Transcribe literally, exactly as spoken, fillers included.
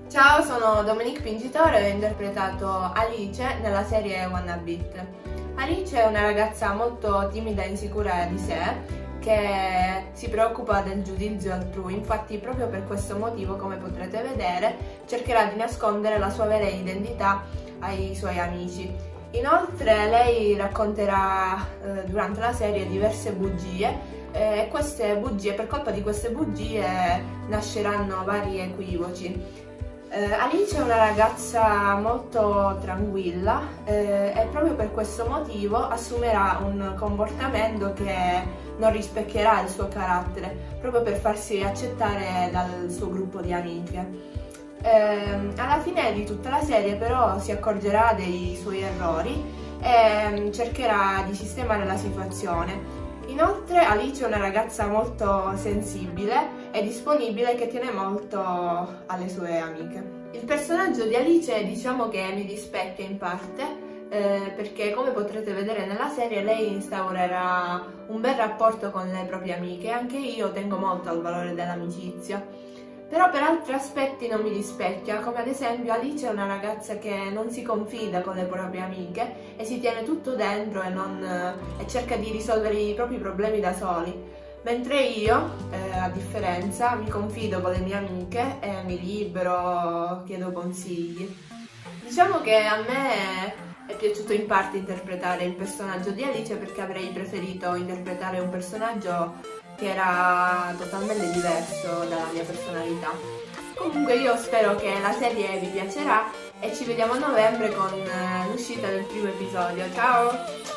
Ciao, sono Dominique Pingitore e ho interpretato Alice nella serie Wanna Beat. Alice è una ragazza molto timida e insicura di sé che si preoccupa del giudizio altrui, infatti proprio per questo motivo, come potrete vedere, cercherà di nascondere la sua vera identità ai suoi amici. Inoltre lei racconterà eh, durante la serie diverse bugie e eh, queste bugie, per colpa di queste bugie nasceranno vari equivoci. Eh, Alice è una ragazza molto tranquilla eh, e proprio per questo motivo assumerà un comportamento che non rispecchierà il suo carattere, proprio per farsi accettare dal suo gruppo di amiche. Eh, alla fine di tutta la serie però si accorgerà dei suoi errori e cercherà di sistemare la situazione. Inoltre Alice è una ragazza molto sensibile e disponibile che tiene molto alle sue amiche. Il personaggio di Alice diciamo che mi rispecchia in parte eh, perché, come potrete vedere nella serie, lei instaurerà un bel rapporto con le proprie amiche e anche io tengo molto al valore dell'amicizia. Però per altri aspetti non mi rispecchia, come ad esempio Alice è una ragazza che non si confida con le proprie amiche e si tiene tutto dentro e, non, e cerca di risolvere i propri problemi da soli, mentre io, eh, a differenza, mi confido con le mie amiche e mi libero, chiedo consigli. Diciamo che a me è piaciuto in parte interpretare il personaggio di Alice perché avrei preferito interpretare un personaggio che era totalmente diverso dalla mia personalità. Comunque io spero che la serie vi piacerà e ci vediamo a novembre con l'uscita del primo episodio. Ciao!